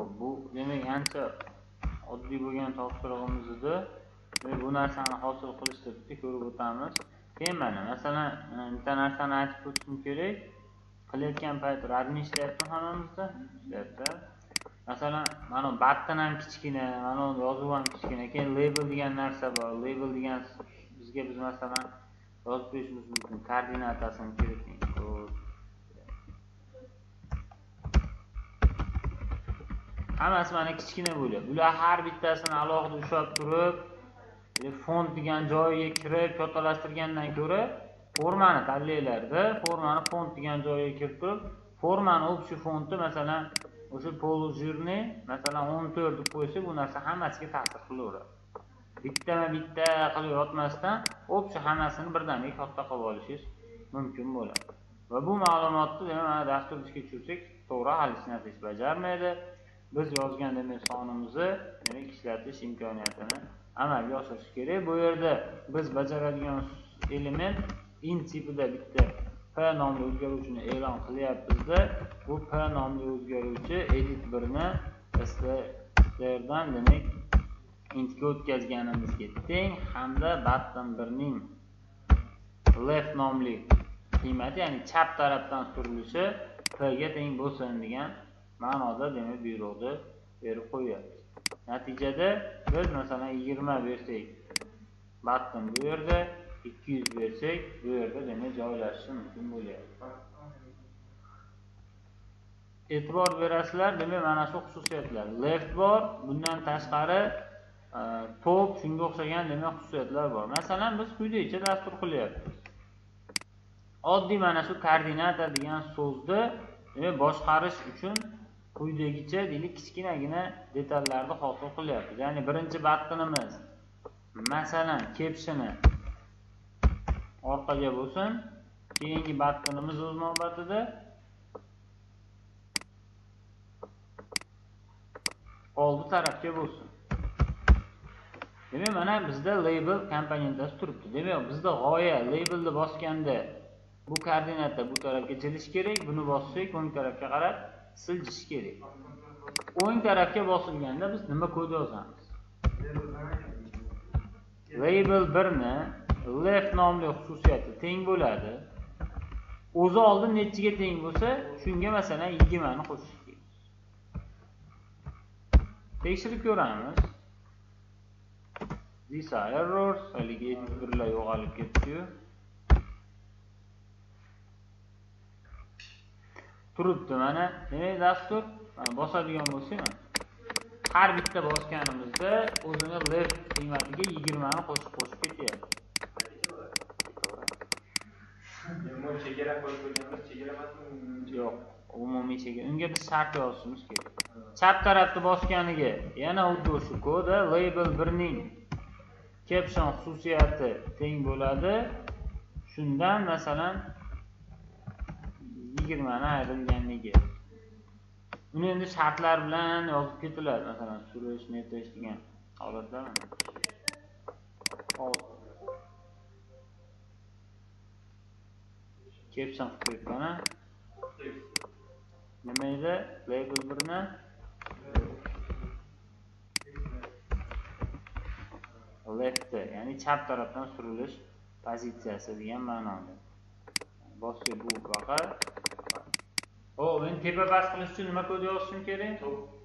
Xo'p, bu demak ancha oddiy bo'lgan topshirig'imiz edi. Bu narsani hosil qilishni ko'rib o'tamiz. Keyin mana masalan bitta narsani aytib o'tishim kerak. Qilayotgan payt radmi ishlayapti hammamizda? Ishlayapti. Masalan, mana button ham kichkina, mana yozuv ham kichkina. Keyin label degan narsa bor. Label degan bizga biz masalan yozib qo'yishimiz mumkin. Koordinatasini kiriting. Hammasi mana kichkina bo'ladi. Bular har bittasini alohida ushlab turib, font degan joyiga kirib kattalashtirgandan ko'ra formani tanlaylarda, formani font degan joyiga kirib turib, formani общий fonti masalan o'sha polujirni masalan 14 deb qo'ysa, bu narsa hammasiga ta'sir qilaveradi. Bitta qilib yotmasdan общий hammasini birdaniga katta qilib olishingiz mumkin bo'ladi. Va bu ma'lumotni demak dastur ishga tushirsak, to'g'ri hali hech narsa ish bajarmaydi. Biz yozgan demak sonimizni demak ishlatish imkoniyatini amalga oshirish kerak. Bu yerda biz bajaradigan element int tipida bitta p nomli o'zgaruvchini e'lon qilyapmiz-da. Bu p nomli o'zgaruvchi edit 1 ni stderdan demak intga o'tkazganimizga teng hamda button 1 ning left nomli qiymati, ya'ni chap tarafdan surilishi p ga teng bo'lsin degan ma'noda demak buyruqni berib qo'yapmiz. Natijada biz masalan 20 bersak, button bu yerda, 200 bersak, bu yerda demak joylashishi mumkin bo'lyapti. E'tibor berasizlar, demak mana shu xususiyatlar. Left bor, bundan tashqari top, shunga o'xshagan demak xususiyatlar bor. Masalan, biz quyidagicha dastur qilyapmiz. Oddiy mana shu koordinata degan so'zni boshqarish uchun quyidagicha deylik kichkinagina detallarni hosil qilyapmiz. Ya'ni birinchi buttonimiz masalan captioni orqaga bo'lsin, keyingi buttonimiz o'z navbatida oldi tarafga bo'lsin. Demak, mana bizda label komponentasi turibdi. Demak, bizda g'oya labelni bosganda bu koordinata bu tarafga jilish kerak, buni bossak o'ng tarafga qarab siljish kerak. O'ng tarafga bosilganda biz nima kod yozamiz? Label 1 ni left nomli xususiyati teng bo'ladi. O'zi oldin nechiga teng bo'lsa, shunga masalan 20 ni qo'shish kerak. Tekshirib ko'ramiz. These are errors, haligi birlar yo'qolib ketdi-yu. Turibdi mana. Demak, dastur bosadigan bo'lsak, har bitta bosganimizda o'zini left qiymatiga 20 ni qo'shib ketyapti. Umumiy chegara qo'yib qo'yganmiz, chegara emasmi? Yo'q, umumiy chegara. Unga biz shart yozishimiz kerak. Chap tarafni bosganiga yana xuddi shu kod label 1 ning caption xususiyati teng bo'ladi. Shundan masalan 20 ni ayrilganligi. Uni endi shartlar bilan yozib ketiladi. Masalan, surish, netish degan holatlar. Caption qo'yibman. Nima edi? Label 1 ni left, ya'ni chap tarafdan surilish pozitsiyasi degan ma'noda. Boshqa bu baqa. Men tepa bas qilish uchun nima kod yozishim kerak?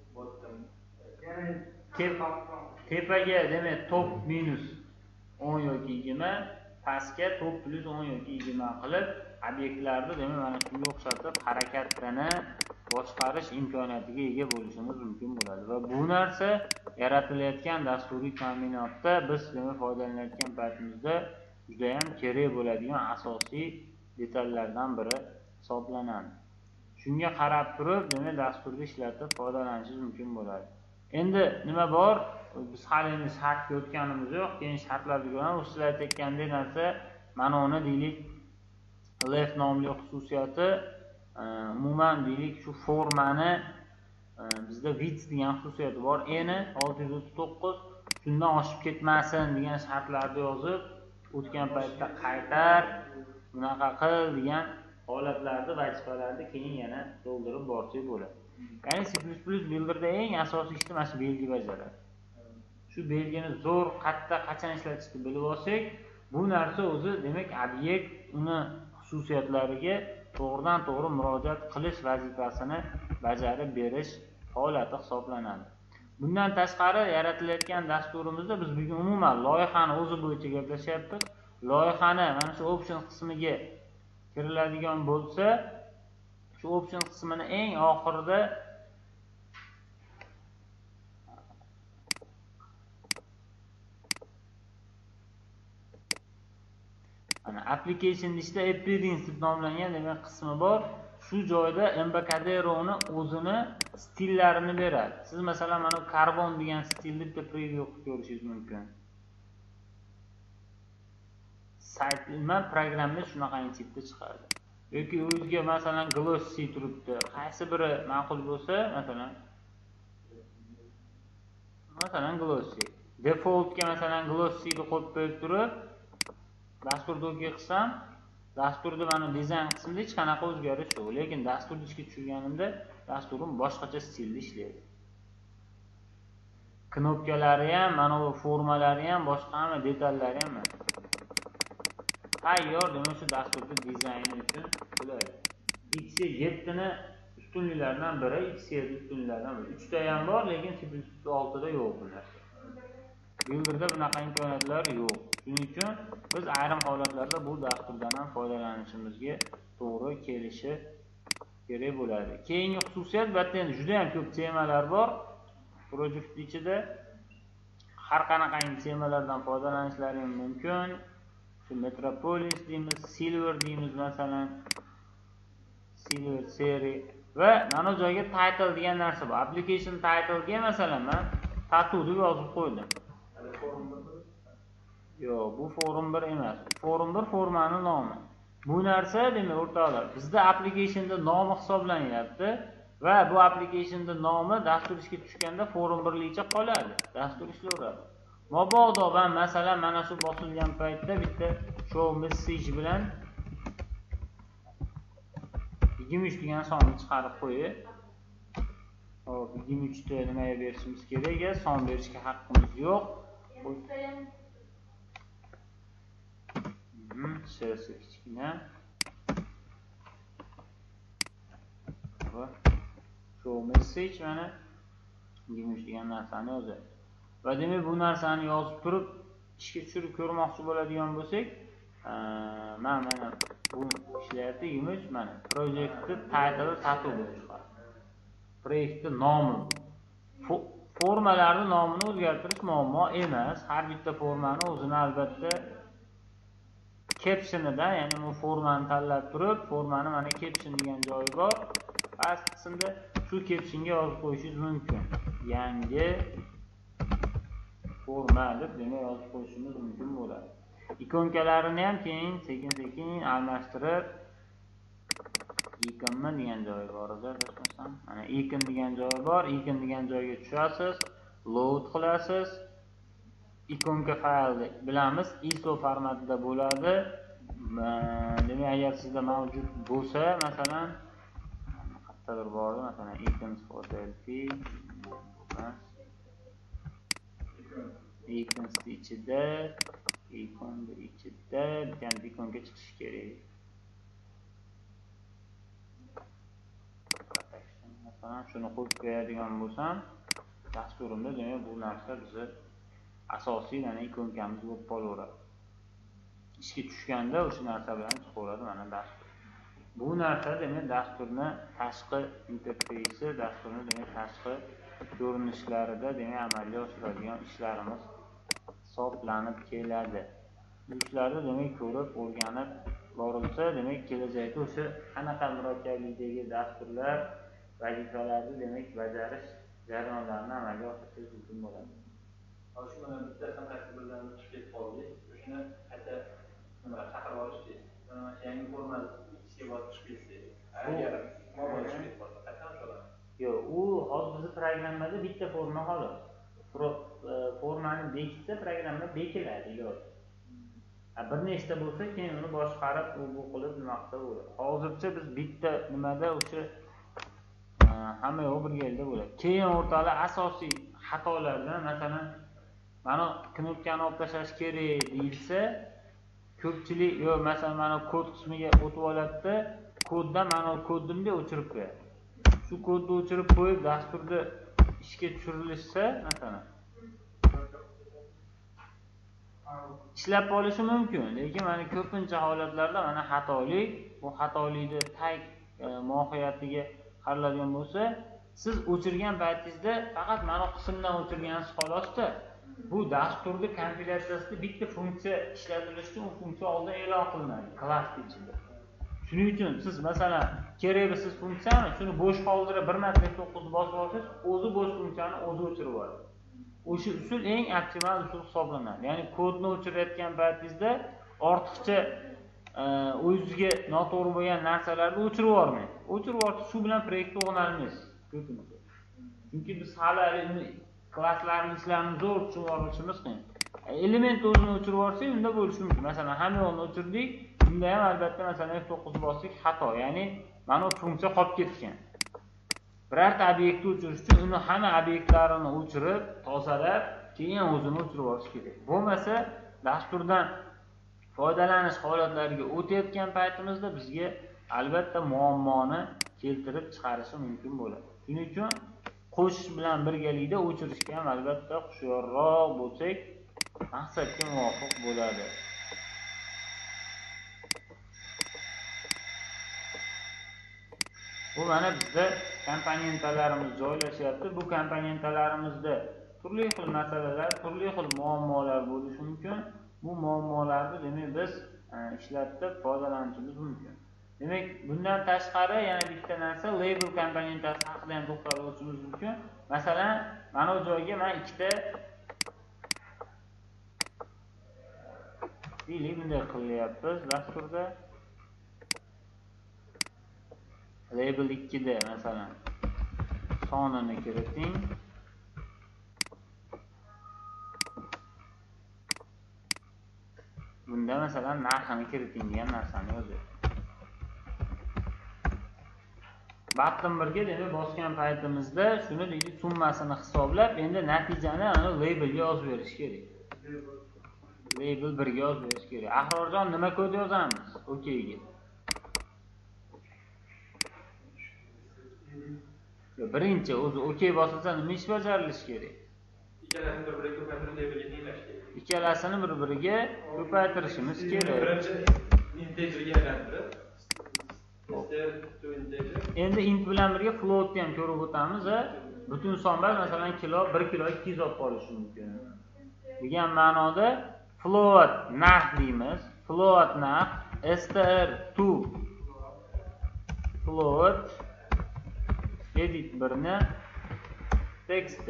Tepaga demak top minus 10 yoki 20, pastga top plus 10 yoki 20 qilib obyektlarni demak mana shunga o'xshatib harakatini boshqarish imkoniyatiga ega bo'lishimiz mumkin bo'ladi. Va bu narsa yaratilayotgan dasturiy ta'minotda biz demak foydalanayotgan paytimizda juda ham kerak bo'ladigan asosiy detallardan biri hisoblanadi. Shunga qarab turib, demak dasturni ishlatib foydalanishingiz mumkin bo'ladi. Endi nima bor? Biz hali endi shartga o'tganimiz yo'q. Keyin shartlarni ko'ramiz. Sizlar aytayotgandek narsa mana uni deylik left nomli xususiyati umuman deylik shu formani bizda width degan xususiyati bor. Eni 639 shundan oshib ketmasin degan shartlarni yozib, o'tgan paytda qaytar, bunaqa qil degan holatlarni, vazifalarni keyin yana to'ldirib borsak bo'ladi. Ya'ni C++ builderda eng asosiy ishni mana shu belgi bajaradi. Shu belgini zo'r, qayerda, qachon ishlatishni bilib olsak, bu narsa o'zi demak obyekt uni xususiyatlariga to'g'ridan-to'g'ri murojaat qilish vazifasini bajarib berish holati hisoblanadi. Bundan tashqari yaratilayotgan dasturimizda biz bugun umuman loyihani o'zi bo'yicha gaplashyapmiz. Loyihani mana shu option qismiga kiriladigan bo'lsa, shu option qismini eng oxirida application ishda appearance deb nomlangan demak qismi bor. Shu joyda Embarcadero'ni o'zini stillarini beradi. Siz masalan mana Carbon degan stilni bitta preview qilib ko'rishingiz mumkin. Saytma programma shunaqa tipda chiqadi. Yoki o'zga masalan glossy turibdi. Qaysi biri ma'qul bo'lsa, masalan glossy. Defaultga masalan glossy deb qo'yib qo'yib turib, dasturda o'tga qilsam, dasturda mana dizayn qismida hech qanaqa o'zgarish yo'q, lekin dasturni ichga tushirganimda dasturim boshqacha stilda ishlaydi. Knopkalari ham, mana bu formalari ham, boshqa hamma detallari ham tayyor demak shu dasturda dizayni uchun bo'ladi. X7 ni ustunliklaridan biri, X7 ustunliklaridan biri. 3 ta ham bor, lekin C++6 da yo'q bu narsa. Builderda bunaqa imkoniyatlar yo'q. Shuning uchun biz ayrim holatlarda bu dasturdan ham foydalanishimizga to'g'ri kelishi kerak bo'ladi. Keyingi xususiyat batda endi juda ham ko'p temalar bor. Projekt ichida har qanaqangi temalardan foydalanishlaringiz mumkin. Shu Metropolis deymiz, Silver deymiz masalan. Silver seri va mana bu joyga title degan narsa bor. Application title'ga masalan men tattoo deb yozib qo'ydim. Yo'q, bu forum 1 emas. Forum 1 formani nomi. Bu narsa demak o'rtoqlar, bizda applicationda nomi hisoblanyapti va bu applicationda nomi dastur ishga tushganda forum 1ligicha qoladi. Dastur ishlayveradi. Mabodo men masalan mana shu bosilgan paytda bitta show message bilan 23 degan sonni chiqarib qo'yib, hop 23 ta nimaga berishimiz kerak, son berishga haqqimiz yo'q. Shasi kichkina. Va show message mana 23 degan narsani yozadi. Va demak bu narsani yozib turib ishga tushirib ko'rmoqchi bo'ladigan bo'lsak, mana bu ishlayapti 23 mana projektni title tattoo bo'lib chiqadi. Proyektni nomi. Formalarning nomini o'zgartirish muammo emas. Har bitta formani o'zini albatta captionida, ya'ni bu formani tanlab turib, formani mana caption degan joyi bor. Past qismda shu captionga yozib qo'yishingiz mumkin. Yangi forma deb demak yozib qo'yishingiz mumkin bo'ladi. Ikonkalarini ham keyin sekin-sekin almashtirib icon degan joyi bor edi, do'stlar. Mana icon degan joyi bor. Icon degan joyga tushasiz, load qilasiz. Ikonka faylni bilamiz, ISO formatida bo'ladi. Demak, agar sizda mavjud bo'lsa, masalan, qayerdadir bor, masalan, icons photo.lp icons ichida, ikonning ichida bitta ikonga chiqishi kerak. Masalan, shuni qo'yib qo'yadigan bo'lsam, dasturimda demak bu narsa bizni asosiy mana ikonkamiz bo'lib qolaveradi. Ishga tushganda o'sha narsa bilan chiqaveradi mana dastur. Bu narsa demak dasturni tashqi interfeysi, dasturni demak tashqi ko'rinishlarida demak amalga oshiradigan ishlarimiz hisoblanib keladi. Bu ishlarni demak ko'rib, o'rganib borilsa, demak kelajakda o'sha qanaqa murakkablikdagi dasturlar vazifalarni demak bajarish jarayonlarini amalga oshirish mumkin bo'ladi. Shu mana bitta qanaqa birdan chiqib ketib qoldi. O'shani qayta nima chaqirib olishdi. Mana yangi formani ishga bosib chiqib ketdi. Agar formani chiqib ketib qolsa, qachon o'shalar? Yo'q, u hozir bizning programmada bitta forma xolos. Formani bekitsa programma bekiladi iloji. Bir nechta bo'lsa, keyin uni boshqarib, bu qilib nima qilsa bo'ladi. Hozircha biz bitta nimada o'sha hamma yo'q bir yilda bo'ladi. Keyin o'rtalar asosiy xatolardan masalan mana knopkani olib tashlash kerak deyilsa, ko'pchilik yo masalan mana kod qismiga o'tib oladi, koddan mana kodimni o'chirib qo'yadi. Shu kodni o'chirib qo'yib dasturda ishga tushirilsa, masalan ishlab qolishi mumkin, lekin mana ko'pincha holatlarda mana xatolik, bu xatolikni tag mohiyatiga qaraladigan bo'lsa, siz o'chirgan paytingizda faqat mana qismdan o'chirganingiz xolosda, bu dasturni kompilyatsiyasida bitta funksiya ishlatilishi uchun u funksiya oldin e'lon qilinadi klass ichida. Shuning uchun siz masalan keraksiz funksiyani shuni bo'sh qoldirib 1.9 bosib olsangiz, o'zi bo'sh funksiyani o'zi o'chirib yuboradi. O'sha usul eng optimal usul hisoblanadi. Ya'ni kodni o'chirayotgan paytingizda ortiqcha o'ziga noto'g'ri bo'lgan narsalarni o'chirib yubormang. O'chirib yuborsa shu bilan proyektni o'g'nalmaysiz. Ko'pincha. Chunki biz hali klasslarning ishlarini zo'r tushunib olishimiz qiyin. Element o'zini o'chirib yuborsak, unda bo'lishi mumkin. Masalan, hamma yo'lni o'chirdik, unda ham albatta masalan F9 bosdik xato, ya'ni mana bu funksiya qolib ketgan. Birorta obyektni o'chirish uchun uni hamma obyektlarini o'chirib, tozalab, keyin o'zini o'chirib yuborish kerak. Bo'lmasa, dasturdan foydalanish holatlariga o'tayotgan paytimizda bizga albatta muammoni keltirib chiqarishi mumkin bo'ladi. Shuning uchun qo'shish bilan birgalikda o'chirishga ham albatta hushyorroq bo'lsak, maqsadga muvofiq bo'ladi. Bu mana bizda komponentlarimiz joylashyapti. Bu komponentlarimizda turli xil masalalar, turli xil muammolar bo'lishi mumkin. Bu muammolarni demak biz ishlatib foydalanishimiz mumkin. Demak, bundan tashqari yana bitta narsa label komponentasi haqida ham to'xtalib o'tishimiz mumkin. Masalan, mana bu joyga men ikkita deylik bunday qilyapmiz dasturda. Label 2 da masalan sonini kiriting. Bunda masalan narxini kiriting degan narsani yozadi. Button 1 ga demak bosgan paytimizda shuni deydi summasini hisoblab, endi natijani ana labelga yozib berish kerak. Label 1 ga yozib berish kerak. Ahrorjon nima kod yozamiz? OKga. Birinchi o'zi OK bosilsa nima ish bajarilishi kerak? Ikkalasini bir-biriga ko'paytirishimiz kerak. Birinchi integerga aylantirib, endi int bilan birga floatni ham ko'rib o'tamiz. Butun sonlar masalan kilo 1 kilo 200 olib qolishi mumkin. Degan ma'noda float narx deymiz. Float narx str2 float edit 1ni text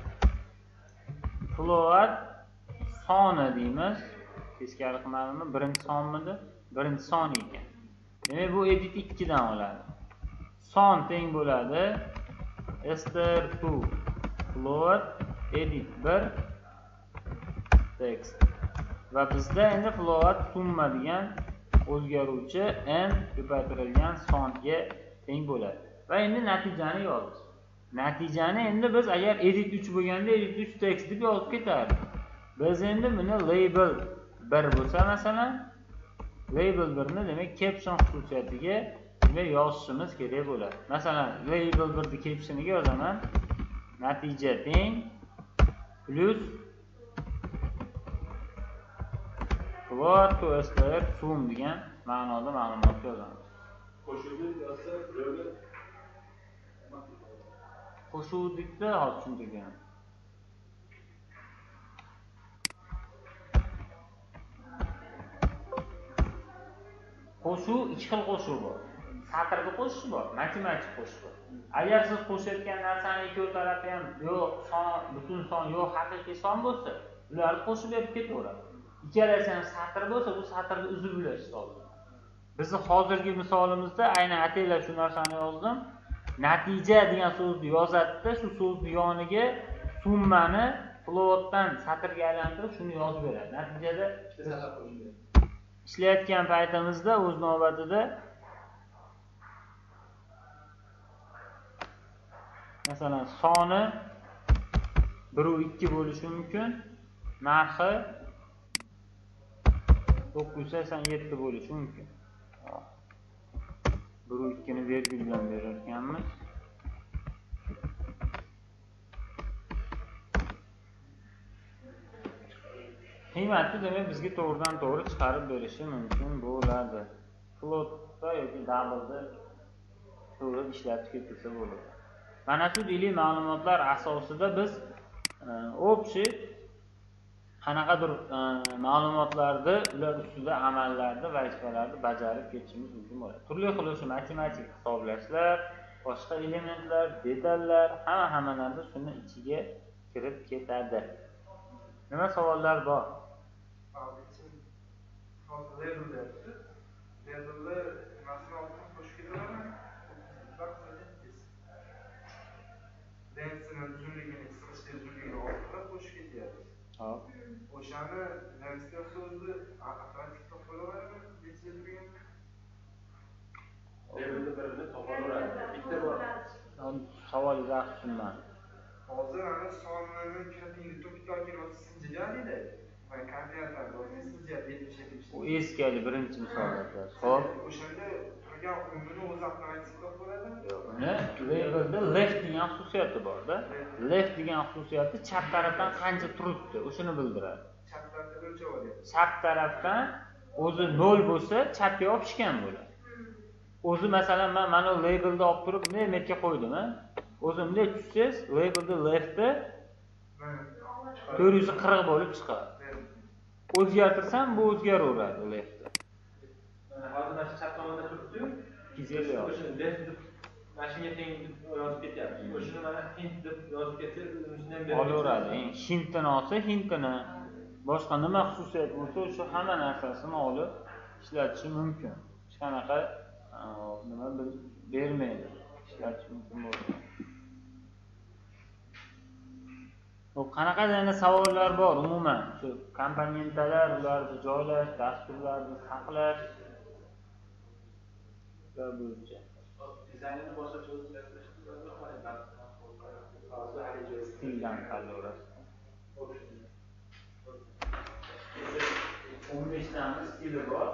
float soni deymiz. Teskari qilmadimmi? Birinchi sonmidi? Birinchi son ekan. Demak bu edit 2 dan oladi. Son teng bo'ladi str2 float edit 1 text. Va bizda endi float summa degan o'zgaruvchi n ko'paytirilgan songa teng bo'ladi. Va endi natijani yozamiz. Natijani endi biz agar edit 3 bo'lganda edit 3 text deb yozib ketardik. Biz endi buni label 1 bo'lsa masalan label 1 ni demak caption xususiyatiga demak yozishimiz kerak bo'ladi. Masalan, label 1 ni captioniga yozaman. Natija teng plus float to str sum degan ma'noda ma'lumot yozamiz. qo'shuvni yozsa, bularga Qo'shuvdikda hozir tushuntirgan. Qo'shuv ikki xil qo'shuv bor. Satrga qo'shish bor, matematik qo'shish bor. Agar siz qo'shayotgan narsani ikki tarafi ham yo'q son, butun son yo'q haqiqiy son bo'lsa, ularni qo'shib berib ketaveradi. Ikkalasi ham satr bo'lsa, bu satrni uzib bo'lash hisoblanadi. Bizni hozirgi misolimizda aynan ataylab shu narsani yozdim. Natija degan so'zni yozadi-da, shu so'zni yoniga summani floatdan satrga aylantirib shuni yozib beradi. Natijada ishlayotgan paytimizda o'z navbatida masalan soni 1.2 bo'lishi mumkin, narxi 987 bo'lishi mumkin. 1.2 ni vergul bilan berar ekanmiz. Qiymatni demak bizga to'g'ridan to'g'ri chiqarib berishi mumkin bo'ladi. Floatda yoki double'da to'g'ri ishlatib ketilsa bo'ladi. Mana shu dili ma'lumotlar asosida biz общий qanaqadir ma'lumotlarni ular ustida amallarni, vazifalarni bajarib ketishimiz mumkin bo'ladi. Turli xil o'sha matematik hisoblashlar, boshqa elementlar, detallar, hamma narsa shuni ichiga kirib ketadi. Nima savollar bor? Labelni mas'ul olib qo'shib ketaveradi. Lensini uzunligini, sig'ishli uzunligini orttirib qo'shib ketyapti. Hop. O'shani lensga so'zni avtomatik bo'laveradi. Labelni birini topaveradi. Bitta bor. Savolingizga tushunmadim. Hozir ana sonlarni kiriting, to'pitoki sinjiganida. Va kompyuterda sinjib deb U eskali birinchi misolda. Xo'p. O'shanda turgan o'rnini o'zi avtomatik bo'ladimi? Yo'q, uni labelda left degan xususiyati bor-da. Left degan xususiyati chap tarafdan qancha turibdi, o'shuni bildiradi. Chap tarafda o'lchab olyapti. Chap tarafdan o'zi 0 bo'lsa, chapga yopishgan bo'ladi. O'zi masalan men mana labelni olib turib, bunday metga qo'ydim, o'zi bunday tutsangiz, labelni left'i 440 bo'lib chiqadi. O'zgartirsam, bu o'zgaraveradi left'i. Hozir mana shu chap tomonda turibdi-yu. 250. O'shani left deb mashinaga teng yozib ketyapti. O'shani mana hint deb yozib ketsa, o'zidan beradi. Olaveradi. Hintini olsa, hintini. Boshqa nima xususiyat bo'lsa, o'sha hamma narsasini olib ishlatishi mumkin. Hech qanaqa nima bermaydi. Ishlatish mumkin bo'ladi. Qanaqa yana savollar bor umuman? Shu komponentlar, ularni joylash, dasturlarni saqlash va bo'yicha. Dizaynni boshqacha o'zgartirishni Stildan tanlayverasiz. 15 tane stili bor.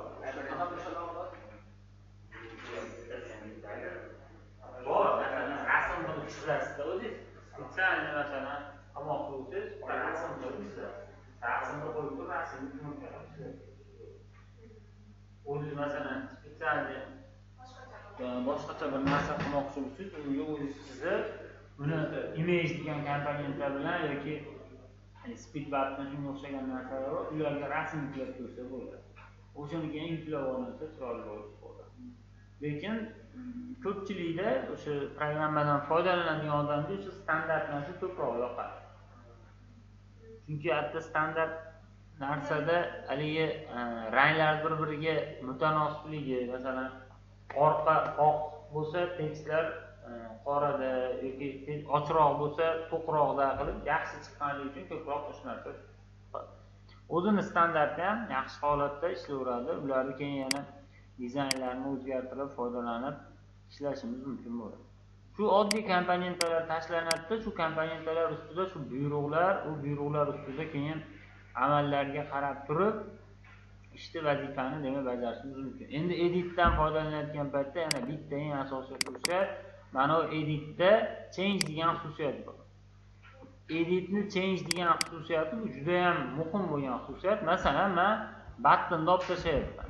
Bor, masalan, rasm qilib chizasizda o'zingiz. Spesialni masalan qamoq bo'lsangiz, rasm qilib chizasiz. Rasmni qo'yib turib, rasmni ko'rib o'zingiz masalan spesialni boshqacha bir narsa qilmoqchi bo'lsangiz, unga o'zingiz chizib, uni image degan komponentlar bilan yoki speedbutni shunga o'xshagan narsalar bor, ularga rasm yuklab qo'ysa bo'ladi. O'shani keyin yuklab olinsa chiroyli bo'lib qoladi. Lekin ko'pchilikda o'sha programmadan foydalanadigan odamga o'sha standart narsa ko'proq yoqadi. Chunki hatto standart narsada haligi ranglar bir-biriga mutanossibligi, masalan, orqa oq bo'lsa, tekstlar qorada yoki ochroq bo'lsa, to'qroqda qilib yaxshi chiqqanligi uchun ko'proq o'sha narsa o'zini standarti ham yaxshi holatda ishlayveradi. Ularni keyin yana dizaynlarni o'zgartirib, foydalanib ishlashimiz mumkin bo'ladi. Shu oddiy komponentlar tashlanadi, shu komponentlar ustida shu buyruqlar, u buyruqlar ustida keyin amallarga qarab turib ishni vazifani demak bajarishimiz mumkin. Endi editdan foydalanayotgan paytda yana bitta eng asosiy xususiyat, mana bu editda change degan xususiyat bor. Editni change degan xususiyati bu juda ham muhim bo'lgan xususiyat. Masalan, men buttonni olib tashlayapman.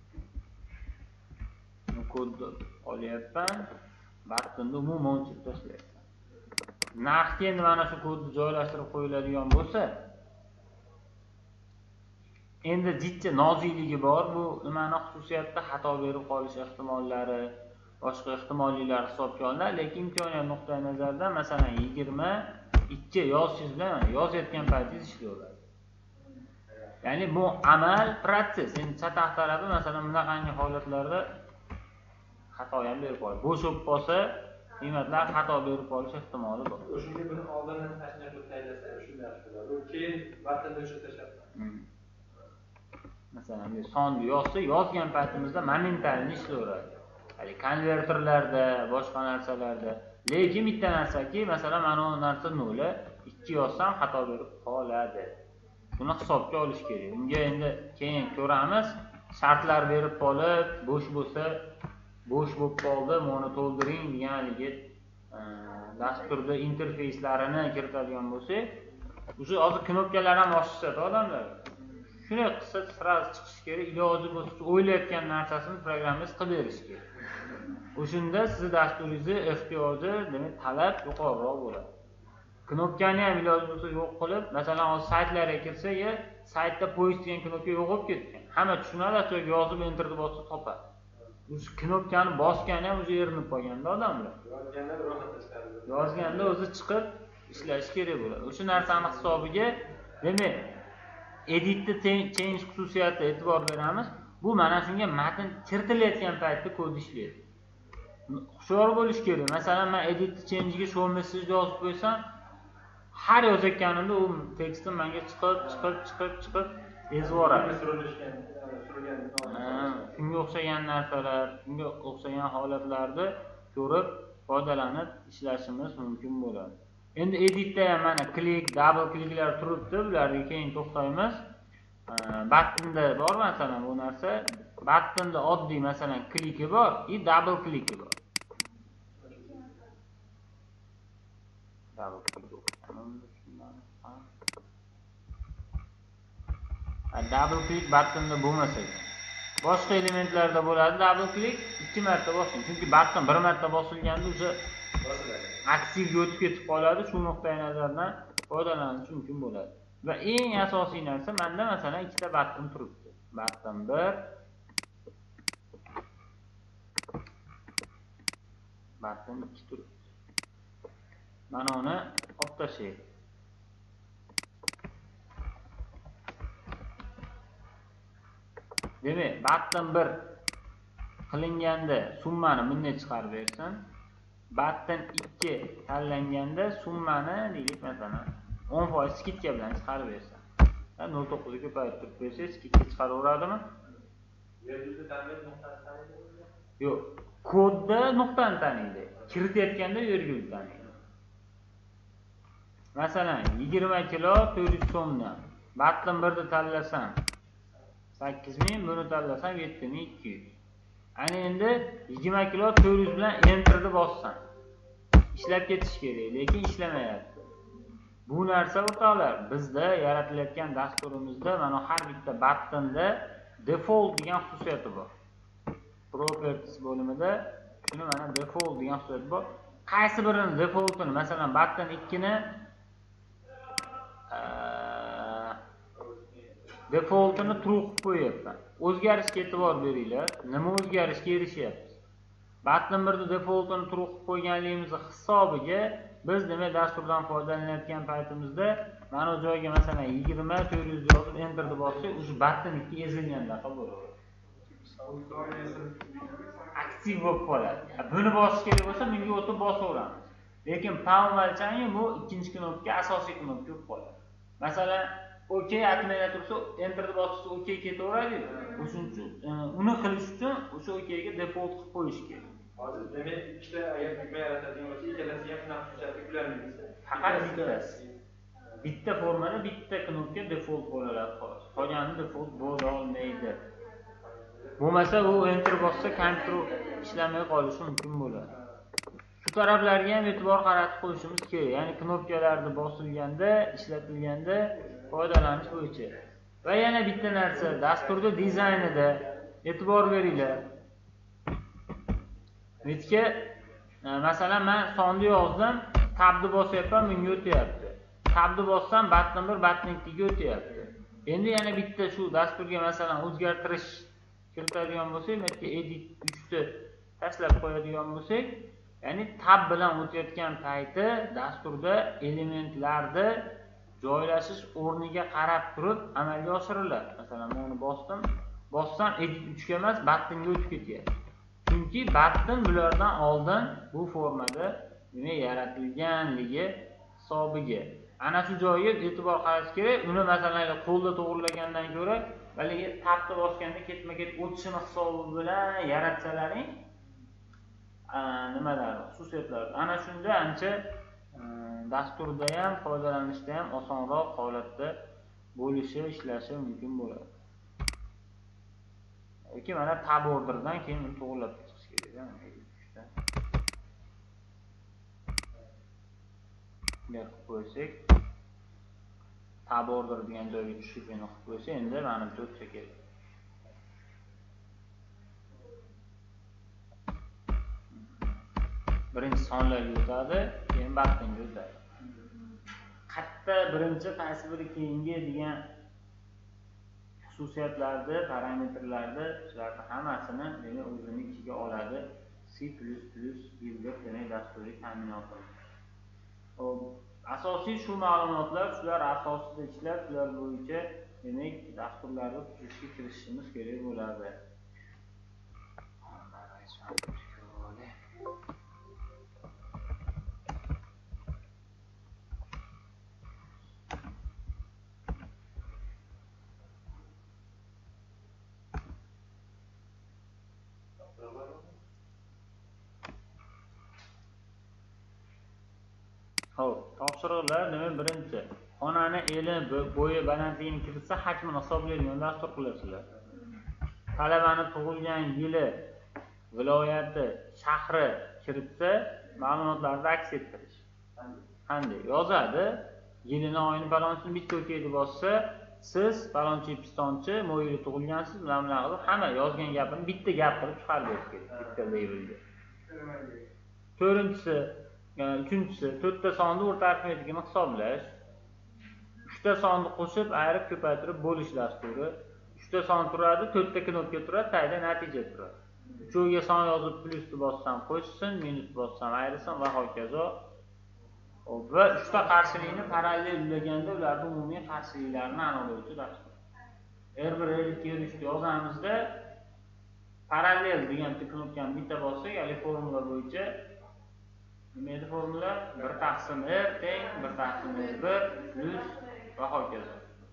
Kodni olyapman, buttonni umuman o'chirib tashlayapman. Narxga endi mana shu kodni joylashtirib qo'yiladigan bo'lsa, endi jicha nozikligi bor. Bu nimani xususiyatda xato berib qolish ehtimollari, boshqa ehtimolliklar hisobga olinadi, lekin imkoniyat nuqtai nazaridan masalan 22 yozishingiz bilan yozayotgan paytingiz ishlayveradi. Ya'ni bu amal, protsess. Endi chatoq tarafi masalan bunaqangi holatlarda xato ham berib qoladi. Bo'sh bo'lib qolsa, qiymatlar xato berib qolish ehtimoli bor. O'shunga buni oldindan tashlab tayyorlasa, shunday bo'ladi. Keyin buttonni o'chirib tashlab. Masalan, bu sonni yozsa, yozgan paytimizda momentalni ishlayveradi. konverterlarda, boshqa narsalarda. Lekin bitta narsaki, masalan, mana bu narsa 0, 2 yozsam xato berib qoladi. Buni hisobga olish kerak. Unga endi keyin ko'ramiz. Shartlar berib qolib, bo'sh bo'lsa, bo'sh bo'lib qoldi, buni to'ldiring deganligi dasturda interfeyslarini kiritadigan bo'lsak, o'sha hozir knopkalar ham oshishadi odamlar. Shunday qilsa sraz chiqish kerak, iloji bo'lsa o'ylayotgan narsasini programmist qilib berish kerak. O'shunda sizning dasturingizning ehtiyoji, demak, talab yuqoriroq bo'ladi. Knopkani ham iloji bo'lsa yo'q qilib, masalan, hozir saytlarga kirsak, saytda poyez degan knopka yo'q bo'lib ketgan. Hamma tushunadi, asoga yozib enterni bosib topadi. O'sha knopkani bosgani ham o'zi erinib qolganda odamlar. Yozganda o'zi chiqib ishlash kerak bo'ladi. O'sha narsani hisobiga, demak, editni change xususiyatiga e'tibor beramiz. Bu mana shunga matn kiritilayotgan paytda kod ishlaydi. Hushyor bo'lish kerak. Masalan, men editni change'ga show message yozib qo'ysam, har yozayotganimda u tekstni menga chiqib ezib yuboradi. Shunga o'xshagan narsalar, shunga o'xshagan holatlarda ko'rib, foydalanib ishlashimiz mumkin bo'ladi. Endi editda ham mana klik, double kliklar turibdi, bularga keyin to'xtaymiz. Buttonda bor masalan bu narsa. Buttonda oddiy masalan kliki bor, double kliki bor. Double klik. Double klik buttonda bo'lmasa, boshqa elementlarda bo'ladi. Double klik 2 marta bosing, chunki button 1 marta bosilganda o'sha aktivga o'tib ketib qoladi. Shu nuqtai nazardan foydalanish mumkin bo'ladi. Va eng asosiy narsa, menda masalan ikkita button turibdi. Button 1, button 2 turibdi. Mana uni olib tashlaylik. Demak, button 1 qilinganda summani bunday chiqarib bersin. Button 2 tanlanganda summani deylik masalan 10% skidka bilan chiqarib bersin. 0.9 ga ko'paytirib bersangiz skidka chiqaraveradimi? Virgulni tanlab nuqtani tanlaydi. Yo'q, kodda nuqtani tanlaydi. Kiritayotganda virgul tanlaydi. Masalan, 20 kilo 400 so'mdan button 1 ni tanlasam 8000, buni tanlasam 7200. Ana endi 20 kilo 400 bilan enterni bossam ishlab ketish kerak, lekin ishlamayapti. Bu narsa o'rtoqlar, bizda yaratilayotgan dasturimizda mana har bitta buttonda default degan xususiyati bor. Properties bo'limida shuni mana default degan xususiyati bor. Qaysi birini defaultini, masalan, button 2 ni defaultini true qilib qo'yapman. O'zgarishga e'tibor beringlar. Nima o'zgarishga erishyapmiz? Button 1 ni defaultini true qilib qo'yganligimiz hisobiga biz demak dasturdan foydalanayotgan paytimizda mana bu joyga masalan 20 400 yozib enterni bossak, o'sha button 2 ezilganda bo'ladi. Aktiv bo'lib qoladi. Buni bosish kerak bo'lsa, bunga o'tib bosaveramiz. Lekin palmalchani bu ikkinchi knopka asosiy knopka bo'lib qoladi. Masalan, OK atmaya tursa, enterni bossa OK ketaveradi. O'shuning uchun uni qilish uchun o'sha OK ga default qilib qo'yish kerak. Hozir demak ikkita agar tugma yaratadigan bo'lsa, ikkalasi ham shunaqa xususiyatga ulanmaydi. Faqat bittasi. Bitta formada bitta knopka default bo'ladi xolos. Qolgani default bo'la olmaydi. Bo'lmasa u enter bossa kompyuter ishlamay qolishi mumkin bo'ladi. Shu taraflarga ham e'tibor qaratib qo'yishimiz kerak. Ya'ni knopkalarni bosilganda, ishlatilganda foydalanish bo'yicha. Va yana bitta narsa, dasturda dizaynida e'tibor beringlar. Nechka masalan men sonni yozdim, tabni bosyapman, bunga o'tyapti. Tabni bossam button 1, button 2 ga o'tyapti. Endi yana bitta shu dasturga masalan o'zgartirish kiritadigan bo'lsak, menga edit 3 ni tashlab qo'yadigan bo'lsak, ya'ni tab bilan o'tayotgan payti dasturda elementlarni joylashish o'rniga qarab turib amalga oshiriladi. Masalan, men uni bossam edit 3 ga emas, button ga o'tib ketyapti. Chunki button bulardan oldin bu formada nima yaratilganligi hisobiga. Ana shu joyga e'tibor qaratish kerak. Uni masalan qo'lda to'g'rilagandan ko'ra, balki tabni bosganda ketma-ket o'tishini hisobi bilan yaratsalaring, nimalar, xususiyatlar. Ana shunda ancha dasturda ham, foydalanishda ham osonroq holatda bo'lishi, ishlashi mumkin bo'ladi. Yoki mana tab orderdan keyin uni to'g'irlab chiqish kerak. Bunday qilib qo'ysak, tab order degan joyga tushib yana qilib qo'ysa, endi manimcha o'tsa kerak. Birinchi sonlarga o'tadi, keyin battinga o'tadi. Qayerda birinchi, qaysi biri keyingi degan xususiyatlarni, parametrlarni, shularni hammasini demak o'zining ichiga oladi. C++ builder demak dasturiy ta'minoti. Asosiy shu ma'lumotlar, shular asosida ishlab, shular bo'yicha demak dasturlarni tuzishga kirishishimiz kerak bo'ladi. Xo'p, topshiriqlar nima? Birinchi, xonani eni, bo'yi, balandligini kiritsa, hajmini hisoblaydigan dastur qilasizlar. Talabani tug'ilgan yili, viloyati, shahri kiritsa, ma'lumotlarni aks ettirish. Qanday? Yozadi, yilini, oyini, falonchini bitta o'taydi bossa, siz falonchi pistonchi, mo'yili tug'ilgansiz, bilan qilib hamma yozgan gapini bitta gap qilib chiqarib berish kerak, bitta labelga. To'rtinchisi, uchinchisi, 4 ta sonni o'rta arifmetikini hisoblash. 3 ta sonni qo'shib, ayirib, ko'paytirib bo'lish dasturi. 3 ta son turadi, 4 ta knopka turadi, tagida natija turadi. Uchoviga son yozib plyusni bossam qo'shsin, minus bossam ayirsin va hokazo. Va 3 ta qarshilikni parallel ulaganda ularning umumiy qarshiliklarini aniqlovchi dastur. R1, R2, R3 yozamizda parallel degan knopkani bitta bossak, ya'ni formula bo'yicha nima edi formula? 1 taqsim R teng 1 taqsim R1 plus va hokazo.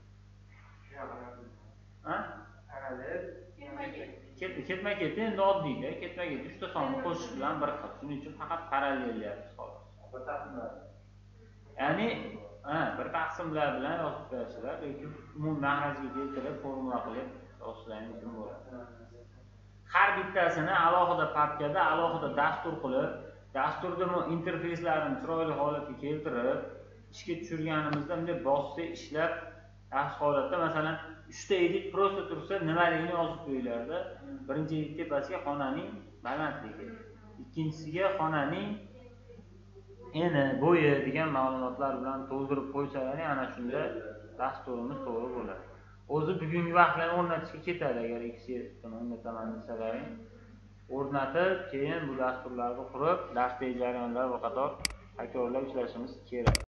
Ha? Parallel ketma-ket endi oddiyda, ketma-ket 3 ta sonni qo'shish bilan bir xil. Shuning uchun faqat parallel deyapmiz xolos. 1 taqsimlar. Ya'ni, bir taqsimlar bilan yozib qo'yasizlar yoki umum mahrajga keltirib formula qilib yozishlar mumkin bo'ladi. Har bittasini alohida papkada, alohida dastur qilib, dasturda interfeyslarini chiroyli holatga keltirib, ishga tushirganimizda bunday bossa ishlab, yaxshi holatda, masalan, 3 ta edit prosta tursa, nimaligini yozib qo'yinglarda. Birinchi edit tepasiga xonaning balandligi, ikkinchisiga xonaning eni, bo'yi degan ma'lumotlar bilan to'ldirib qo'ysalar, ana shunda dasturimiz to'g'ri bo'ladi. O'zi bugungi vaqtlarni o'rnatishga ketadi agar Excel'ni o'rnataman desalaring. O'rnatib, keyin bu dasturlarni qurib, darsdagi jarayonlar va qator takrorlab ishlashimiz kerak.